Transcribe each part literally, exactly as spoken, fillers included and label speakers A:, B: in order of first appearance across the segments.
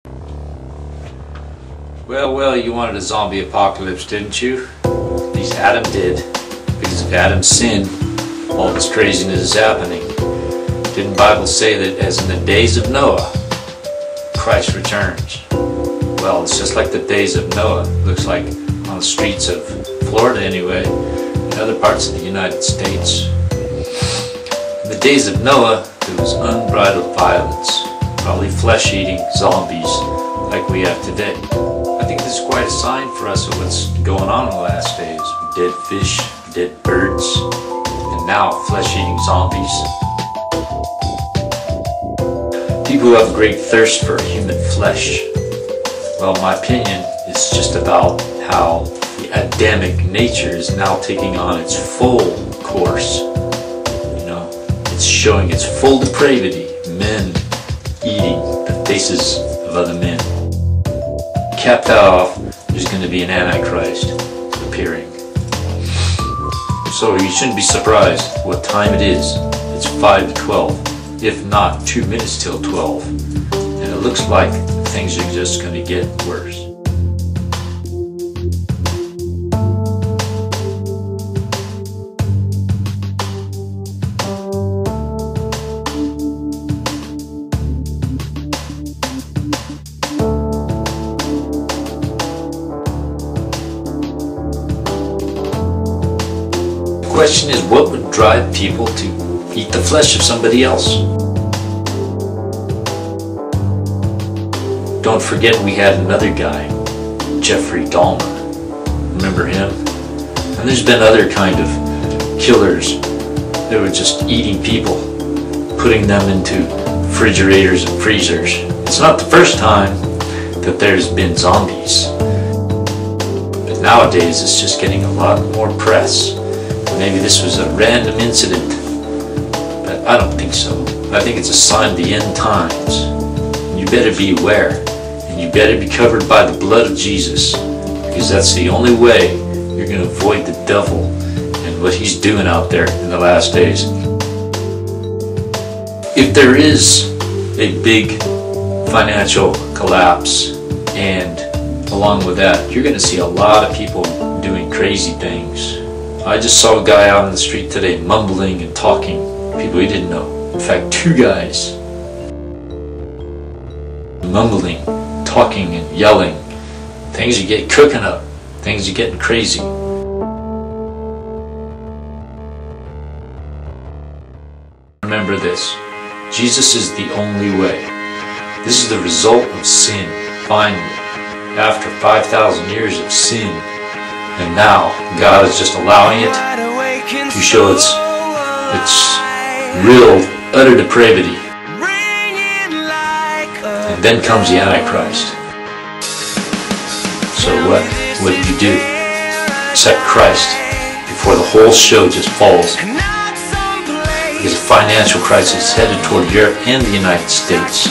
A: Well, well, you wanted a zombie apocalypse, didn't you? At least Adam did. Because of Adam's sin, all this craziness is happening. Didn't the Bible say that as in the days of Noah, Christ returns? Well, it's just like the days of Noah. Looks like on the streets of Florida anyway, and other parts of the United States. In the days of Noah, there was unbridled violence. Probably flesh-eating zombies like we have today. I think this is quite a sign for us of what's going on in the last days. Dead fish, dead birds, and now flesh-eating zombies. People who have a great thirst for human flesh. Well, my opinion is just about how the Adamic nature is now taking on its full course. You know, it's showing its full depravity. Men eating the faces of other men. Capped off, there's going to be an Antichrist appearing. So you shouldn't be surprised what time it is. It's five to twelve, if not two minutes till twelve. And it looks like things are just going to get worse. The question is, what would drive people to eat the flesh of somebody else? Don't forget we had another guy, Jeffrey Dahmer. Remember him? And there's been other kind of killers that were just eating people, putting them into refrigerators and freezers. It's not the first time that there's been zombies. But nowadays it's just getting a lot more press. Maybe this was a random incident, but I don't think so. I think it's a sign of the end times. You better beware, and you better be covered by the blood of Jesus, because that's the only way you're going to avoid the devil and what he's doing out there in the last days. If there is a big financial collapse, and along with that, you're going to see a lot of people doing crazy things. I just saw a guy out on the street today mumbling and talking to people he didn't know. In fact, two guys mumbling, talking and yelling. Things are getting cooking up. Things are getting crazy. Remember this. Jesus is the only way. This is the result of sin, finally. After five thousand years of sin. And now, God is just allowing it to show its, its real, utter depravity. And then comes the Antichrist. So what? What do you do? Accept Christ before the whole show just falls. Because a financial crisis is headed toward Europe and the United States.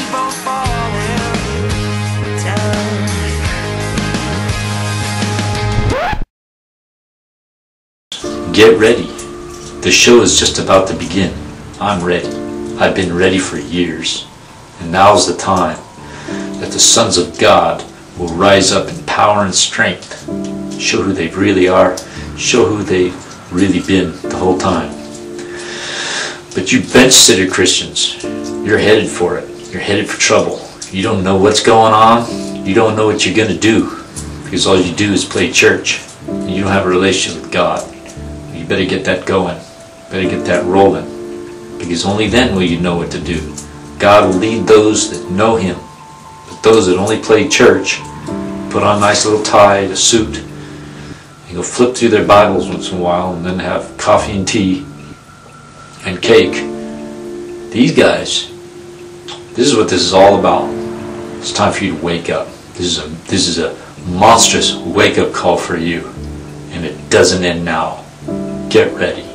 A: Get ready. The show is just about to begin. I'm ready. I've been ready for years. And now's the time that the sons of God will rise up in power and strength. Show who they really are. Show who they've really been the whole time. But you bench sitter Christians, you're headed for it. You're headed for trouble. You don't know what's going on. You don't know what you're going to do. Because all you do is play church. And you don't have a relationship with God. You better get that going. Better get that rolling. Because only then will you know what to do. God will lead those that know Him. But those that only play church, put on a nice little tie, a suit, and go flip through their Bibles once in a while, and then have coffee and tea and cake. These guys, this is what this is all about. It's time for you to wake up. This is a, this is a monstrous wake-up call for you. And it doesn't end now. Get ready.